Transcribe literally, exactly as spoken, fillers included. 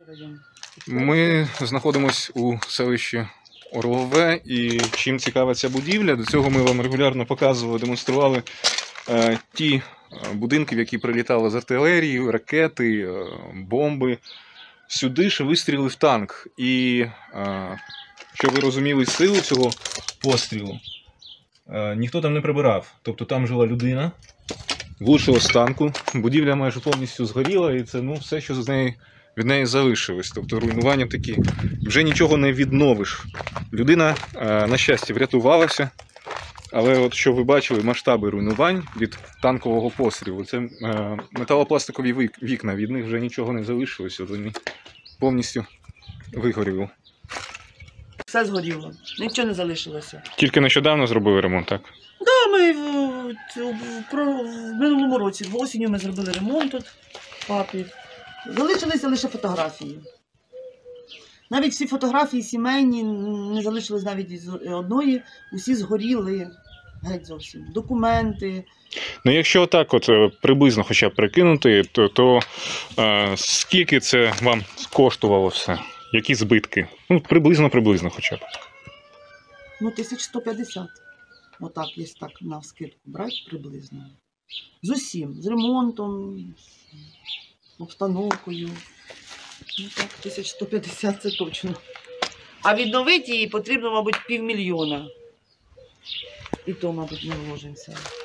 Ми знаходимося у селищі Орлове, і чим цікава ця будівля, до цього ми вам регулярно показували, демонстрували е, ті будинки, в які прилітали з артилерії, ракети, е, бомби. Сюди ж вистрілив танк. І, е, щоб ви розуміли силу цього пострілу, е, ніхто там не прибирав. Тобто там жила людина, влучило з танку, будівля майже повністю згоріла, і це ну, все, що з неї, від неї залишилось. Тобто руйнування такі. Вже нічого не відновиш. Людина, на щастя, врятувалася, але от що ви бачили, масштаби руйнувань від танкового пострілу. Це металопластикові вікна, від них вже нічого не залишилось, от вони повністю вигоріли. Все згоріло, нічого не залишилося. Тільки нещодавно зробили ремонт, так? Так, ми в, в, в, в минулому році, в осінню ми зробили ремонт тут, папі. Залишилися лише фотографії. Навіть всі фотографії сімейні, не залишилось навіть з одної, усі згоріли геть зовсім. Документи. Ну, якщо так от приблизно хоча б прикинути, то, то е, скільки це вам коштувало все? Які збитки? Ну, приблизно-приблизно хоча б. Ну, тисяч сто п'ятдесят. Отак, якщо так навскидку брати, приблизно. З усім, з ремонтом, з обстановкою. Ну так, тисяч сто п'ятдесят це точно. А відновити її потрібно, мабуть, півмільйона. І то, мабуть, не вложимося.